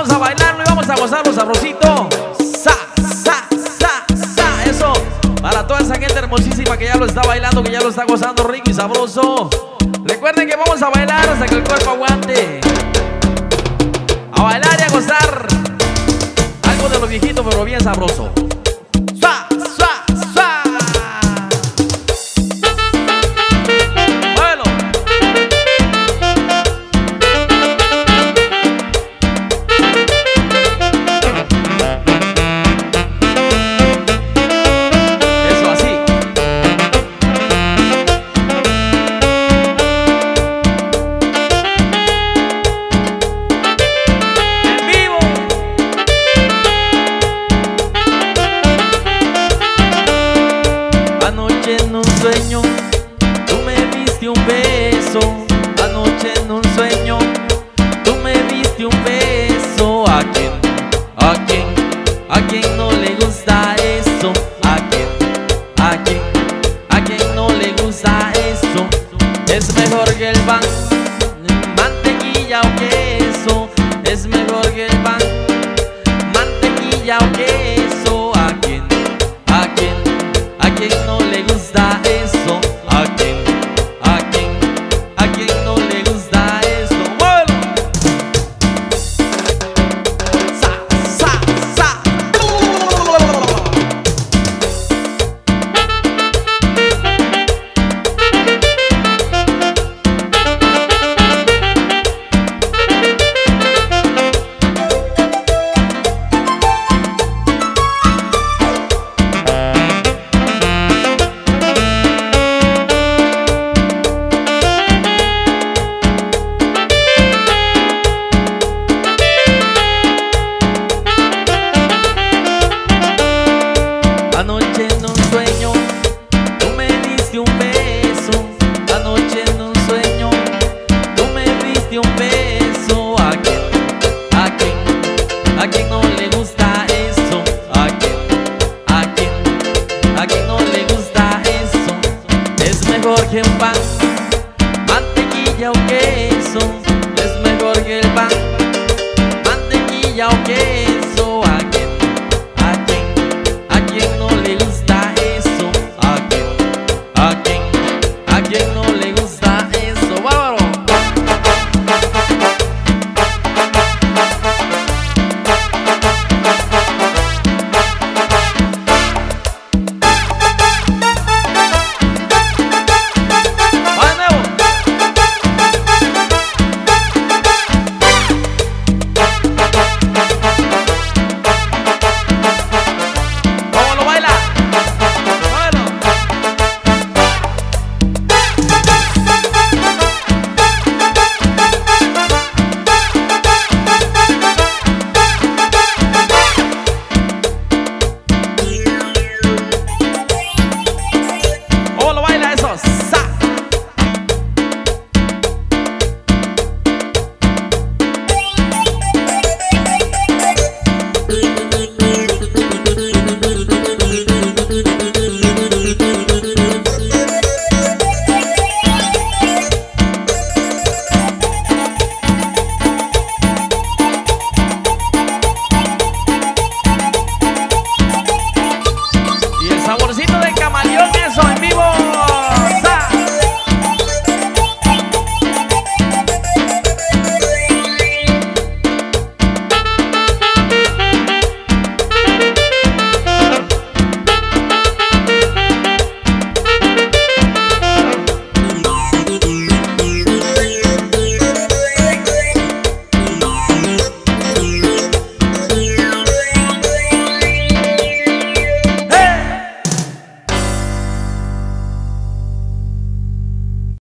vamos a bailarlo y vamos a gozarlo sabrosito. Sa, sa, sa, sa. Eso, para toda esa gente hermosísima que ya lo está bailando, que ya lo está gozando rico y sabroso. Recuerden que vamos a bailar hasta que el cuerpo aguante. A bailar y a gozar. Algo de lo viejito pero bien sabroso. Sa, sa, sa. Bueno. Eso así. En vivo. Anoche en un sueño tú me diste un beso. Anoche en un sueño tú me diste un beso. ¿A quién? ¿A quién? ¿A quién no le gusta eso? ¿A quién? ¿A quién? ¿A quién no le gusta eso? Es mejor que el pan, mantequilla o queso. Es mejor que el pan, mantequilla o queso. ¿A quién? ¿A quién? ¿A quién no le gusta eso? ¿A quién? ¿A quién? ¿A quién no le gusta eso? ¡Bueno! Sa, sa, sa. Anoche en un sueño tú me diste un beso. Anoche en un sueño tú me diste un beso. ¿A quién? ¿A quién? ¿A quién no le gusta eso? ¿A quién? ¿A quién? ¿A quién no le gusta eso? Es mejor que un pan, mantequilla o queso. Es mejor que el pan, mantequilla o queso.